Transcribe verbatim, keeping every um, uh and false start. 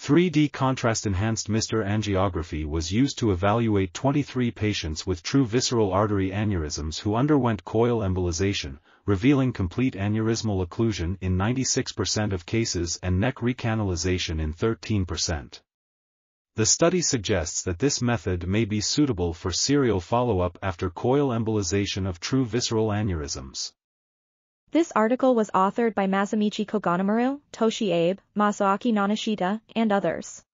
three D contrast-enhanced Mister angiography was used to evaluate twenty-three patients with true visceral artery aneurysms who underwent coil embolization, revealing complete aneurysmal occlusion in ninety-six percent of cases and neck recanalization in thirteen percent. The study suggests that this method may be suitable for serial follow-up after coil embolization of true visceral aneurysms. This article was authored by Masamichi Koganemaru, Toshi Abe, Masaaki Nonoshita, and others.